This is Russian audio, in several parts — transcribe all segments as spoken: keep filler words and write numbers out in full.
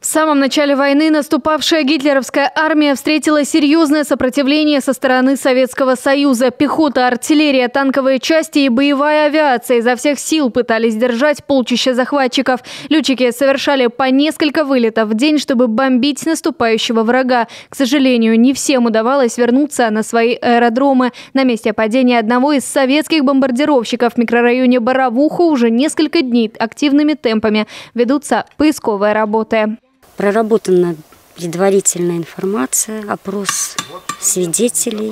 В самом начале войны наступавшая гитлеровская армия встретила серьезное сопротивление со стороны Советского Союза. Пехота, артиллерия, танковые части и боевая авиация изо всех сил пытались держать полчища захватчиков. Летчики совершали по несколько вылетов в день, чтобы бомбить наступающего врага. К сожалению, не всем удавалось вернуться на свои аэродромы. На месте падения одного из советских бомбардировщиков в микрорайоне Боровуха уже несколько дней активными темпами ведутся поисковые работы. Проработана предварительная информация, опрос свидетелей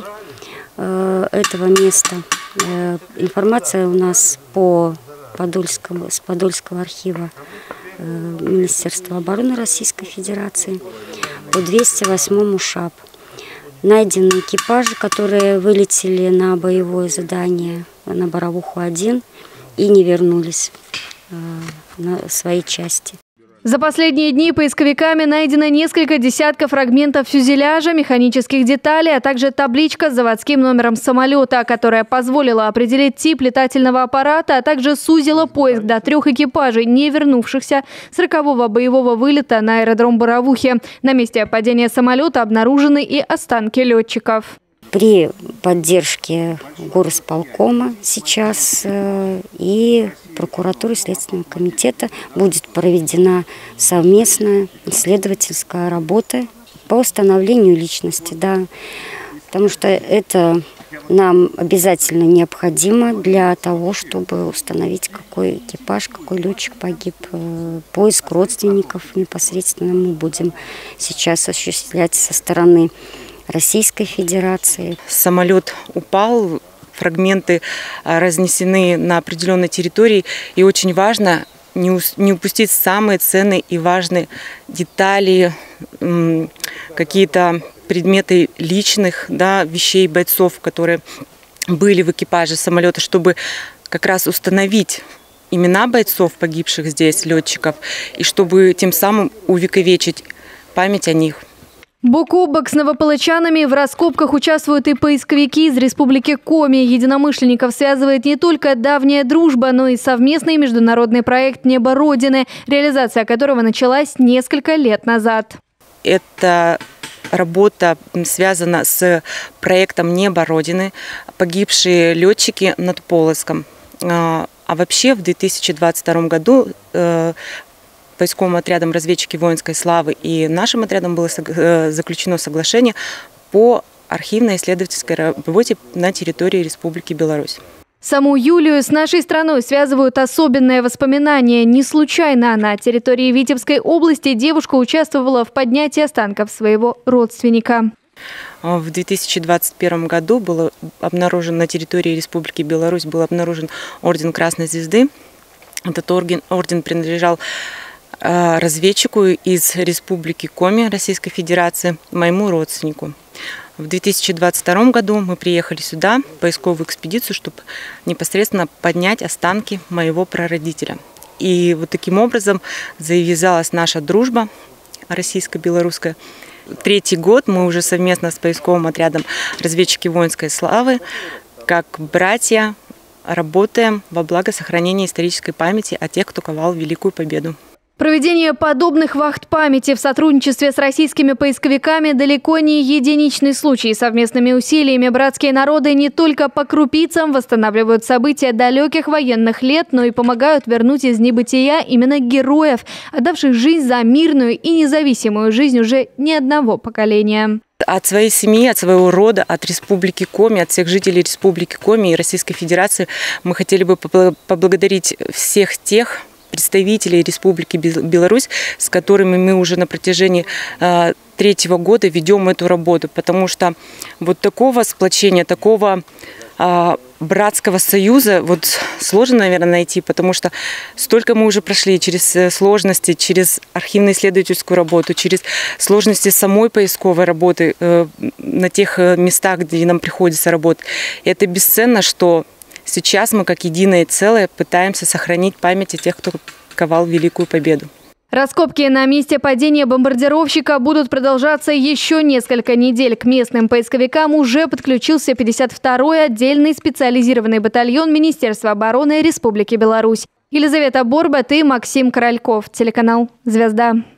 э, этого места. Э, информация у нас по Подольскому, с Подольского архива э, Министерства обороны Российской Федерации, по двести восьмому ШАП. Найдены экипажи, которые вылетели на боевое задание на Боровуху один и не вернулись э, на свои части. За последние дни поисковиками найдено несколько десятков фрагментов фюзеляжа, механических деталей, а также табличка с заводским номером самолета, которая позволила определить тип летательного аппарата, а также сузила поиск до трех экипажей, не вернувшихся с рокового боевого вылета на аэродром Боровухи. На месте падения самолета обнаружены и останки летчиков. При поддержке горосполкома сейчас э, и прокуратуры Следственного комитета будет проведена совместная исследовательская работа по установлению личности. Да, потому что это нам обязательно необходимо для того, чтобы установить, какой экипаж, какой летчик погиб. Поиск родственников непосредственно мы будем сейчас осуществлять со стороны Российской Федерации. Самолет упал, фрагменты разнесены на определенной территории. И очень важно не, не упустить самые ценные и важные детали, какие-то предметы личных, да, вещей бойцов, которые были в экипаже самолета, чтобы как раз установить имена бойцов, погибших здесь, летчиков, и чтобы тем самым увековечить память о них. Бок о бок с новополычанами в раскопках участвуют и поисковики из Республики Коми. Единомышленников связывает не только давняя дружба, но и совместный международный проект «Небо Родины», реализация которого началась несколько лет назад. Эта работа связана с проектом «Небо Родины», погибшие летчики над Полоцком. А вообще в две тысячи двадцать втором году поисковым отрядом разведчики воинской славы и нашим отрядом было заключено соглашение по архивно-исследовательской работе на территории Республики Беларусь. Саму Юлию с нашей страной связывают особенные воспоминания. Не случайно на территории Витебской области девушка участвовала в поднятии останков своего родственника. В две тысячи двадцать первом году был обнаружен на территории Республики Беларусь был обнаружен орден Красной Звезды. Этот орден, орден принадлежал разведчику из Республики Коми Российской Федерации, моему родственнику. В две тысячи двадцать втором году мы приехали сюда, в поисковую экспедицию, чтобы непосредственно поднять останки моего прародителя. И вот таким образом завязалась наша дружба российско-белорусская. Третий год мы уже совместно с поисковым отрядом разведчики воинской славы, как братья, работаем во благо сохранения исторической памяти о тех, кто ковал Великую Победу. Проведение подобных вахт памяти в сотрудничестве с российскими поисковиками далеко не единичный случай. Совместными усилиями братские народы не только по крупицам восстанавливают события далеких военных лет, но и помогают вернуть из небытия именно героев, отдавших жизнь за мирную и независимую жизнь уже не одного поколения. От своей семьи, от своего рода, от Республики Коми, от всех жителей Республики Коми и Российской Федерации мы хотели бы поблагодарить всех тех представителей Республики Беларусь, с которыми мы уже на протяжении э, третьего года ведем эту работу, потому что вот такого сплочения, такого э, братского союза вот сложно, наверное, найти, потому что столько мы уже прошли через сложности, через архивно-исследовательскую работу, через сложности самой поисковой работы э, на тех местах, где нам приходится работать. И это бесценно, что сейчас мы, как единое целое, пытаемся сохранить память о тех, кто ковал Великую Победу. Раскопки на месте падения бомбардировщика будут продолжаться еще несколько недель. К местным поисковикам уже подключился пятьдесят второй отдельный специализированный батальон Министерства обороны Республики Беларусь. Елизавета Борбат и Максим Корольков. Телеканал «Звезда».